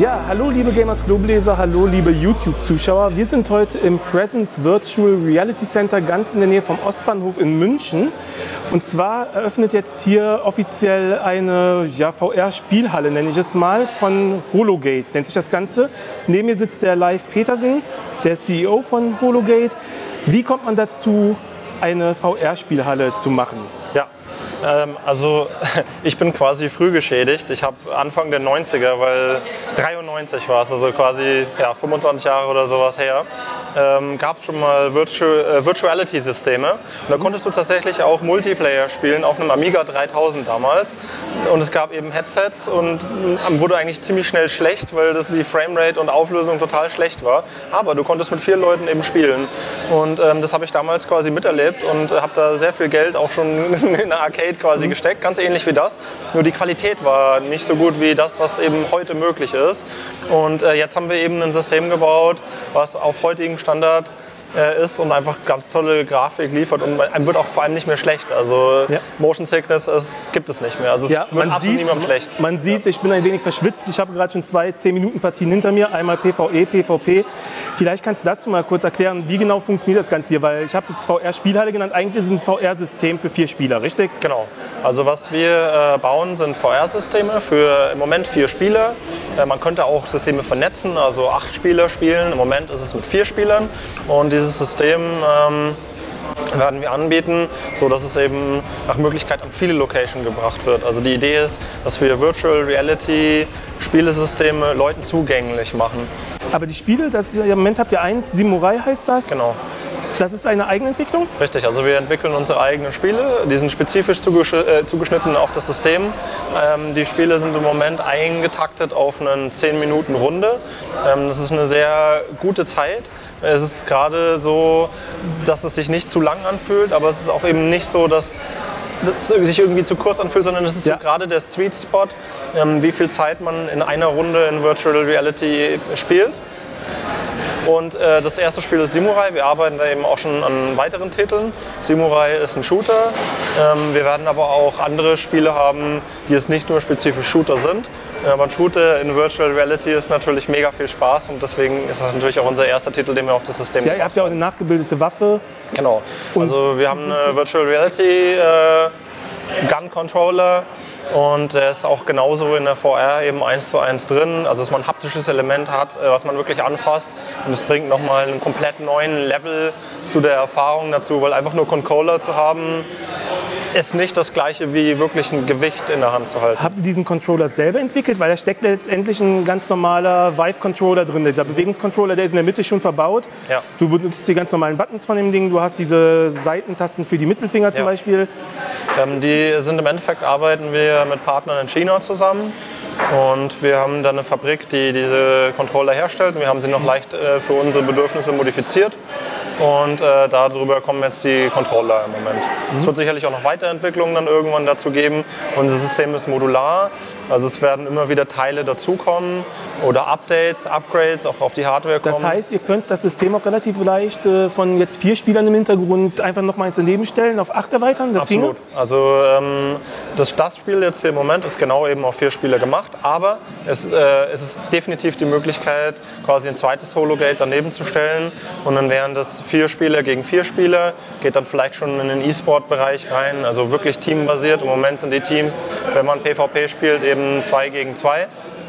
Ja, hallo liebe Gamers Globeleser, hallo liebe YouTube-Zuschauer. Wir sind heute im Presence Virtual Reality Center ganz in der Nähe vom Ostbahnhof in München. Und zwar eröffnet jetzt hier offiziell eine VR-Spielhalle, nenne ich es mal, von Hologate, nennt sich das Ganze. Neben mir sitzt der Leif Petersen, der CEO von Hologate. Wie kommt man dazu, eine VR-Spielhalle zu machen? Ja, also ich bin quasi früh geschädigt. Ich habe Anfang der 90er, weil 93 war es, also quasi 25 Jahre oder sowas her, gab es schon mal Virtuality-Systeme. Und da konntest du tatsächlich auch Multiplayer spielen auf einem Amiga 3000 damals. Und es gab eben Headsets und wurde eigentlich ziemlich schnell schlecht, weil die Framerate und Auflösung total schlecht war. Aber du konntest mit 4 Leuten eben spielen. Und das habe ich damals quasi miterlebt und habe da sehr viel Geld auch schon in eine Arcade quasi gesteckt, ganz ähnlich wie das. Nur die Qualität war nicht so gut wie das, was eben heute möglich ist. Und jetzt haben wir eben ein System gebaut, was auf heutigem Standard ist und einfach ganz tolle Grafik liefert und einem wird auch vor allem nicht mehr schlecht. Also Motion Sickness gibt es nicht mehr. Also es wird absolut niemandem schlecht. Man sieht, ich bin ein wenig verschwitzt. Ich habe gerade schon 2 10-Minuten-Partien hinter mir. Einmal PvE, PvP. Vielleicht kannst du dazu mal kurz erklären, wie genau funktioniert das Ganze hier? Weil ich habe es jetzt VR-Spielhalle genannt. Eigentlich ist es ein VR-System für 4 Spieler, richtig? Genau. Also was wir bauen, sind VR-Systeme für im Moment 4 Spieler. Man könnte auch Systeme vernetzen, also 8 Spieler spielen. Im Moment ist es mit 4 Spielern. Und dieses System werden wir anbieten, sodass es eben nach Möglichkeit an viele Locations gebracht wird. Also die Idee ist, dass wir Virtual Reality Spielesysteme Leuten zugänglich machen. Aber die Spiele, im Moment habt ihr eins, Simurai heißt das? Genau. Das ist eine Eigenentwicklung? Richtig, also wir entwickeln unsere eigenen Spiele, die sind spezifisch zugeschnitten auf das System. Die Spiele sind im Moment eingetaktet auf eine 10-Minuten-Runde. Das ist eine sehr gute Zeit. Es ist gerade so, dass es sich nicht zu lang anfühlt, aber es ist auch eben nicht so, dass es sich irgendwie zu kurz anfühlt, sondern es ist so gerade der Sweet Spot, wie viel Zeit man in einer Runde in Virtual Reality spielt. Und das erste Spiel ist Simurai. Wir arbeiten da eben auch schon an weiteren Titeln. Simurai ist ein Shooter. Wir werden aber auch andere Spiele haben, die jetzt nicht nur spezifisch Shooter sind. Aber ein Shooter in Virtual Reality ist natürlich mega viel Spaß und deswegen ist das natürlich auch unser erster Titel, den wir auf das System ihr habt ja auch eine nachgebildete Waffe. Genau. Also wir haben einen Virtual Reality Gun Controller. Und der ist auch genauso in der VR eben 1:1 drin, also dass man ein haptisches Element hat, was man wirklich anfasst. Und es bringt nochmal einen komplett neuen Level zu der Erfahrung dazu, weil einfach nur Controller zu haben, ist nicht das gleiche wie wirklich ein Gewicht in der Hand zu halten. Habt ihr diesen Controller selber entwickelt? Weil da steckt letztendlich ein ganz normaler Vive-Controller drin. Dieser Bewegungscontroller, der ist in der Mitte schon verbaut. Ja. Du benutzt die ganz normalen Buttons von dem Ding. Du hast diese Seitentasten für die Mittelfinger zum Beispiel. Die sind im Endeffekt, arbeiten wir mit Partnern in China zusammen. Und wir haben dann eine Fabrik, die diese Controller herstellt. Und wir haben sie noch leicht für unsere Bedürfnisse modifiziert. Und darüber kommen jetzt die Controller im Moment. Es wird sicherlich auch noch Weiterentwicklungen dann irgendwann dazu geben. Unser System ist modular. Also es werden immer wieder Teile dazukommen oder Updates, Upgrades auch auf die Hardware kommen. Das heißt, ihr könnt das System auch relativ leicht von jetzt 4 Spielern im Hintergrund einfach noch mal daneben stellen, auf 8 erweitern? Das Absolut. Ginge? Also das Spiel jetzt hier im Moment ist genau eben auf 4 Spieler gemacht, aber es ist definitiv die Möglichkeit, quasi ein zweites Hologate daneben zu stellen und dann wären das 4 Spieler gegen 4 Spieler, geht dann vielleicht schon in den E-Sport-Bereich rein, also wirklich teambasiert. Im Moment sind die Teams, wenn man PvP spielt, eben 2 gegen 2.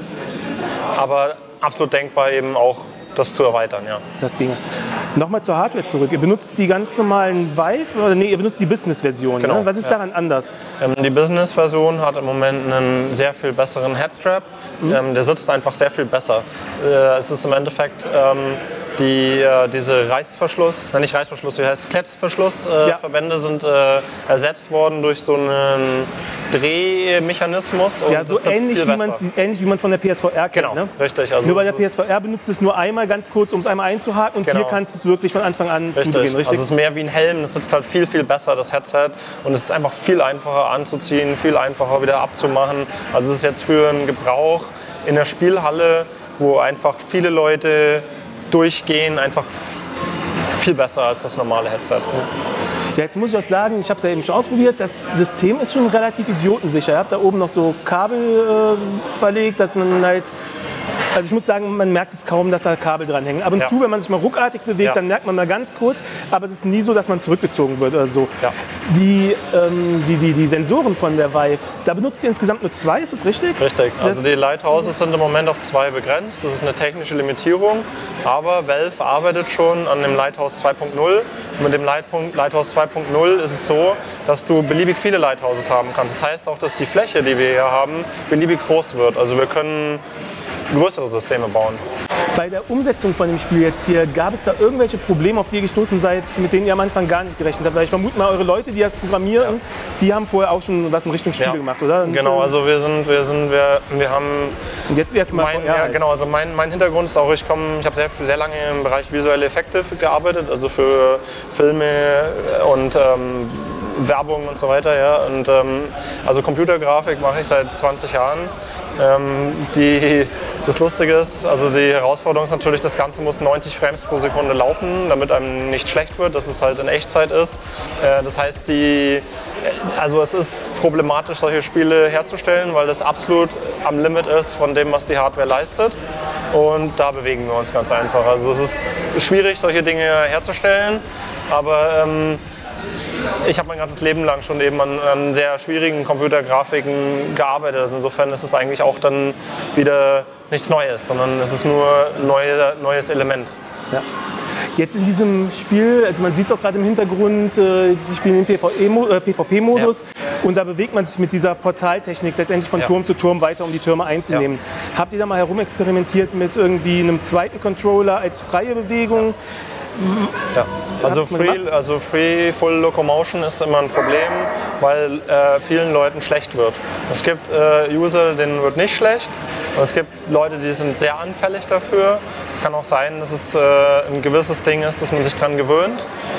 Aber absolut denkbar eben auch das zu erweitern, ja. Das ginge. Nochmal zur Hardware zurück. Ihr benutzt die ganz normalen Vive, oder nee, ihr benutzt die Business-Version. Genau, ne? Was ist daran anders? Die Business-Version hat im Moment einen sehr viel besseren Headstrap. Der sitzt einfach sehr viel besser. Es ist im Endeffekt diese Reißverschluss, nicht Reißverschluss, wie heißt Klettverschlussverbände sind ersetzt worden durch so einen Drehmechanismus. Ja, so ähnlich wie man es von der PSVR kennt. Genau, ne? richtig. Also nur bei der PSVR benutzt es nur einmal ganz kurz, um es einmal einzuhaken und hier kannst du es wirklich von Anfang an zudrehen, richtig? Also es ist mehr wie ein Helm, es sitzt halt viel, viel besser, das Headset. Und es ist einfach viel einfacher anzuziehen, viel einfacher wieder abzumachen. Also es ist jetzt für einen Gebrauch in der Spielhalle, wo einfach viele Leute durchgehen, einfach viel besser als das normale Headset. Ja, jetzt muss ich auch sagen, ich habe es ja eben schon ausprobiert, das System ist schon relativ idiotensicher. Ihr habt da oben noch so Kabel verlegt, dass man halt Also ich muss sagen, man merkt es kaum, dass da Kabel dran hängen. Ab und zu, wenn man sich mal ruckartig bewegt, dann merkt man mal ganz kurz, aber es ist nie so, dass man zurückgezogen wird oder so. Ja. Die Sensoren von der Vive, da benutzt ihr insgesamt nur 2, ist das richtig? Richtig, also die Lighthouses sind im Moment auf 2 begrenzt, das ist eine technische Limitierung, aber Valve arbeitet schon an dem Lighthouse 2.0. Mit dem Lighthouse 2.0 ist es so, dass du beliebig viele Lighthouses haben kannst. Das heißt auch, dass die Fläche, die wir hier haben, beliebig groß wird. Also wir können größere Systeme bauen. Bei der Umsetzung von dem Spiel jetzt hier, gab es da irgendwelche Probleme, auf die ihr gestoßen seid, mit denen ihr am Anfang gar nicht gerechnet habt? Weil ich vermute mal, eure Leute, die das programmieren, die haben vorher auch schon was in Richtung Spiele gemacht, oder? Und genau, also wir haben... Und jetzt erstmal genau, also mein Hintergrund ist auch, ich habe sehr lange im Bereich visuelle Effekte gearbeitet, also für Filme und Werbung und so weiter. Ja. Und, also Computergrafik mache ich seit 20 Jahren. Das Lustige ist, also die Herausforderung ist natürlich, das Ganze muss 90 Frames pro Sekunde laufen, damit einem nicht schlecht wird, dass es halt in Echtzeit ist. Das heißt, also es ist problematisch, solche Spiele herzustellen, weil das absolut am Limit ist von dem, was die Hardware leistet. Und da bewegen wir uns ganz einfach. Also es ist schwierig, solche Dinge herzustellen, aber ich habe mein ganzes Leben lang schon eben an sehr schwierigen Computergrafiken gearbeitet. Also insofern ist es eigentlich auch dann wieder nichts Neues, sondern es ist nur ein neues Element. Ja. Jetzt in diesem Spiel, also man sieht es auch gerade im Hintergrund, die spielen im PvP-Modus und da bewegt man sich mit dieser Portaltechnik letztendlich von Turm zu Turm weiter, um die Türme einzunehmen. Habt ihr da mal herumexperimentiert mit irgendwie einem zweiten Controller als freie Bewegung? Ja. Also Free Full Locomotion ist immer ein Problem, weil vielen Leuten schlecht wird. Es gibt User, denen wird nicht schlecht. Und es gibt Leute, die sind sehr anfällig dafür. Es kann auch sein, dass es ein gewisses Ding ist, dass man sich daran gewöhnt.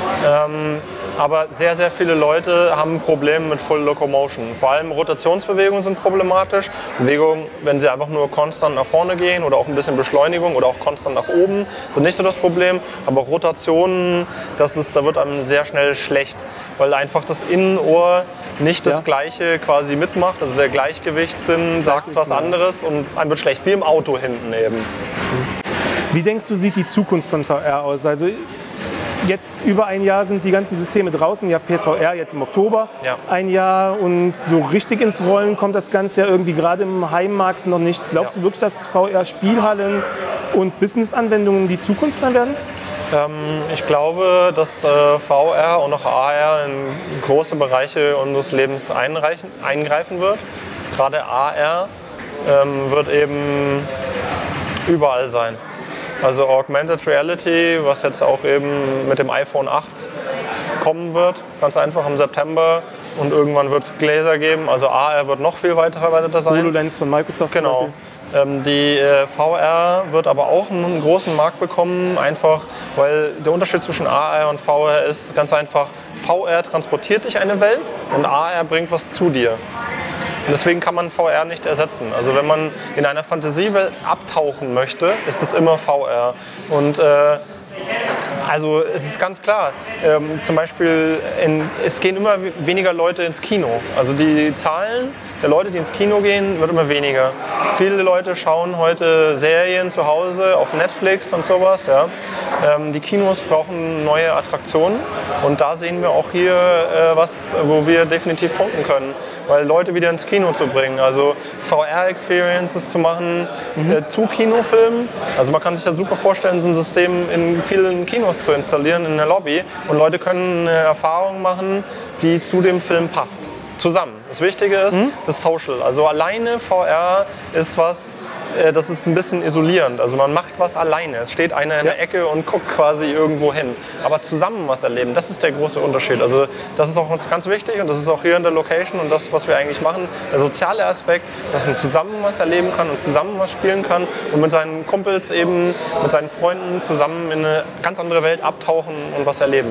Aber sehr, sehr viele Leute haben ein Problem mit Full Locomotion. Vor allem Rotationsbewegungen sind problematisch. Bewegungen, wenn sie einfach nur konstant nach vorne gehen oder auch ein bisschen Beschleunigung oder auch konstant nach oben, sind nicht so das Problem. Aber Rotationen, da wird einem sehr schnell schlecht, weil einfach das Innenohr nicht das Gleiche quasi mitmacht. Also der Gleichgewichtssinn sagt was anderes und einem wird schlecht, wie im Auto hinten eben. Wie denkst du, sieht die Zukunft von VR aus? Also jetzt über ein Jahr sind die ganzen Systeme draußen. Ihr habt PSVR jetzt im Oktober ein Jahr und so richtig ins Rollen kommt das Ganze ja irgendwie gerade im Heimmarkt noch nicht. Glaubst du wirklich, dass VR-Spielhallen und Business-Anwendungen die Zukunft sein werden? Ich glaube, dass VR und auch AR in große Bereiche unseres Lebens eingreifen wird. Gerade AR wird eben überall sein. Also Augmented Reality, was jetzt auch eben mit dem iPhone 8 kommen wird, ganz einfach im September. Und irgendwann wird es Gläser geben. Also AR wird noch viel weiter verbreiteter sein. HoloLens von Microsoft zum Beispiel. Die VR wird aber auch einen großen Markt bekommen, einfach weil der Unterschied zwischen AR und VR ist ganz einfach, VR transportiert dich eine Welt und AR bringt was zu dir. Und deswegen kann man VR nicht ersetzen. Also wenn man in einer Fantasiewelt abtauchen möchte, ist es immer VR. Und also es ist ganz klar, zum Beispiel es gehen immer weniger Leute ins Kino. Also die Zahlen der Leute, die ins Kino gehen, wird immer weniger. Viele Leute schauen heute Serien zu Hause auf Netflix und sowas. Ja. Die Kinos brauchen neue Attraktionen und da sehen wir auch hier was, wo wir definitiv punkten können. Weil Leute wieder ins Kino zu bringen, also VR-Experiences zu machen zu Kinofilmen. Also man kann sich ja super vorstellen, so ein System in vielen Kinos zu installieren in der Lobby und Leute können eine Erfahrung machen, die zu dem Film passt. Zusammen. Das Wichtige ist das Social. Also alleine VR ist was, das ist ein bisschen isolierend. Also man macht was alleine. Es steht einer in der Ecke und guckt quasi irgendwo hin. Aber zusammen was erleben, das ist der große Unterschied. Also das ist auch uns ganz wichtig und das ist auch hier in der Location und das, was wir eigentlich machen. Der soziale Aspekt, dass man zusammen was erleben kann und zusammen was spielen kann und mit seinen Kumpels eben, mit seinen Freunden zusammen in eine ganz andere Welt abtauchen und was erleben.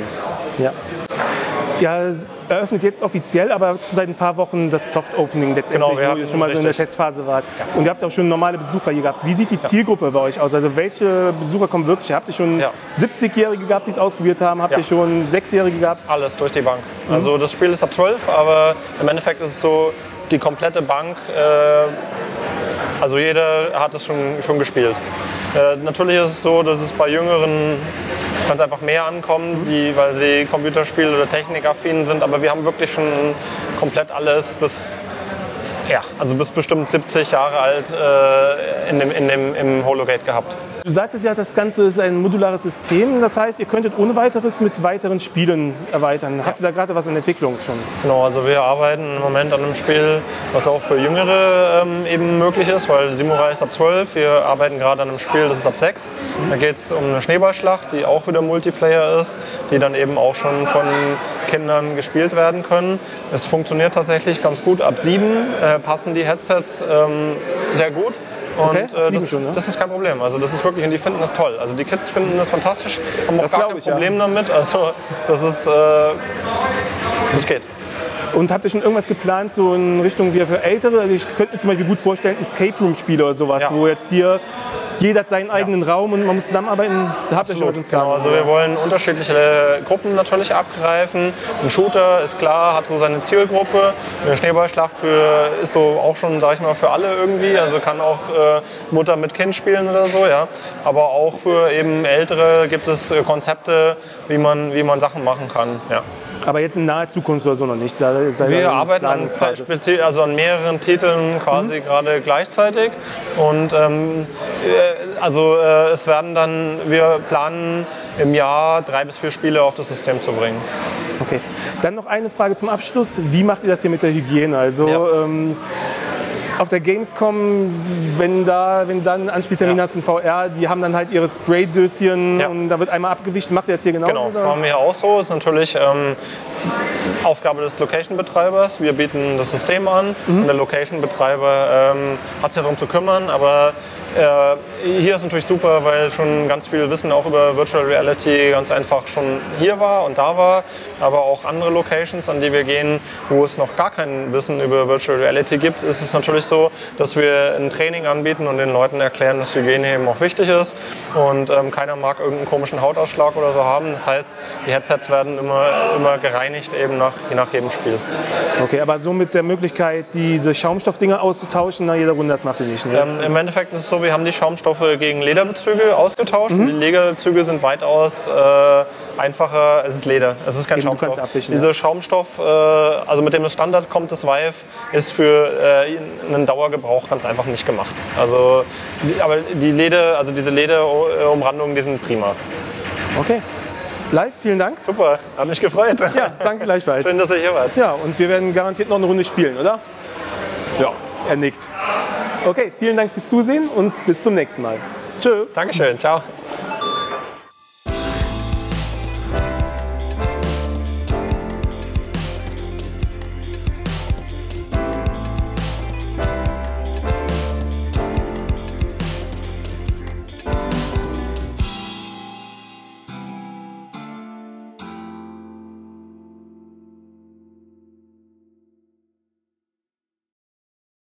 Ja, eröffnet jetzt offiziell, aber seit ein paar Wochen das Soft-Opening letztendlich, wo ihr schon mal so in der Testphase wart. Und ihr habt auch schon normale Besucher hier gehabt. Wie sieht die Zielgruppe bei euch aus? Also welche Besucher kommen wirklich? Habt ihr schon 70-Jährige gehabt, die es ausprobiert haben? Habt ihr schon 6-Jährige gehabt? Alles durch die Bank. Also das Spiel ist ab 12, aber im Endeffekt ist es so, die komplette Bank Also jeder hat es schon gespielt. Natürlich ist es so, dass es bei Jüngeren ganz einfach mehr ankommt, weil sie Computerspiel- oder Technikaffin sind, aber wir haben wirklich schon komplett alles bis bestimmt 70 Jahre alt im Hologate gehabt. Du sagtest ja, das Ganze ist ein modulares System. Das heißt, ihr könntet ohne weiteres mit weiteren Spielen erweitern. Habt ihr da gerade was in Entwicklung schon? Genau, also wir arbeiten im Moment an einem Spiel, was auch für Jüngere eben möglich ist, weil Samurai ist ab 12. Wir arbeiten gerade an einem Spiel, das ist ab 6. Da geht es um eine Schneeballschlacht, die auch wieder Multiplayer ist, die dann eben auch schon von Kindern gespielt werden können. Es funktioniert tatsächlich ganz gut. Ab 7 passen die Headsets sehr gut. Und okay, das ist kein Problem. Also das ist wirklich, und die finden das toll. Also die Kids finden das fantastisch, haben auch gar kein Problem damit. Also das geht. Und habt ihr schon irgendwas geplant, so in Richtung wie für Ältere? Also ich könnte mir zum Beispiel gut vorstellen, Escape Room Spiele oder sowas, wo jetzt hier jeder hat seinen eigenen Raum und man muss zusammenarbeiten. Das habt ihr schon was im Plan? Genau, also wir wollen unterschiedliche Gruppen natürlich abgreifen. Ein Shooter ist klar, hat so seine Zielgruppe. Eine Schneeballschlacht ist so auch schon, sag ich mal, für alle irgendwie. Also kann auch Mutter mit Kind spielen oder so, ja. Aber auch für eben Ältere gibt es Konzepte, wie man Sachen machen kann, ja. Aber jetzt in naher Zukunft oder so noch nicht? Wir arbeiten an mehreren Titeln quasi gerade gleichzeitig. Und wir planen im Jahr 3 bis 4 Spiele auf das System zu bringen. Okay. Dann noch eine Frage zum Abschluss. Wie macht ihr das hier mit der Hygiene? Also auf der Gamescom, wenn dann Anspieltermin hast in VR, die haben dann halt ihre Spraydöschen und da wird einmal abgewischt. Macht ihr das hier genauso? Genau, das machen wir hier auch so. Das ist natürlich Aufgabe des Location-Betreibers. Wir bieten das System an und der Location-Betreiber hat sich darum zu kümmern. Aber hier ist natürlich super, weil schon ganz viel Wissen auch über Virtual Reality ganz einfach schon hier war und da war. Aber auch andere Locations, an die wir gehen, wo es noch gar kein Wissen über Virtual Reality gibt, ist es natürlich so, dass wir ein Training anbieten und den Leuten erklären, dass Hygiene eben auch wichtig ist. Und keiner mag irgendeinen komischen Hautausschlag oder so haben. Das heißt, die Headsets werden immer gereinigt, eben je nach jedem Spiel. Okay, aber so mit der Möglichkeit, diese Schaumstoffdinger auszutauschen nach jeder Runde, das macht ihr nicht? Ne? Im Endeffekt ist es so, wir haben die Schaumstoffe gegen Lederbezüge ausgetauscht. Die Lederbezüge sind weitaus einfacher. Es ist Leder, es ist kein Schaumstoff. Dieser Schaumstoff, also mit dem es Standard kommt, das Vive, ist für einen Dauergebrauch ganz einfach nicht gemacht. Also, aber diese Lederumrandungen, die sind prima. Okay. Live, vielen Dank. Super, hat mich gefreut. Ja, danke gleichfalls. Schön, dass ihr hier wart. Ja, und wir werden garantiert noch eine Runde spielen, oder? Ja, er nickt. Okay, vielen Dank fürs Zusehen und bis zum nächsten Mal. Tschö. Dankeschön, ciao.